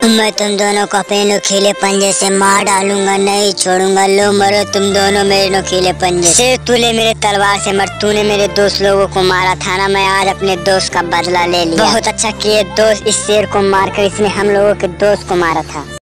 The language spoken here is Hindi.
मैं तुम दोनों को अपने नुकीले पंजे से मार डालूंगा, नहीं छोड़ूंगा। लो मरो तुम दोनों मेरे नुकीले पंजे से। तूने मेरे तलवार से मर, तूने मेरे दोस्त लोगों को मारा था ना, मैं आज अपने दोस्त का बदला ले लिया। बहुत अच्छा किए दोस्त, इस शेर को मारकर इसने हम लोगों के दोस्त को मारा था।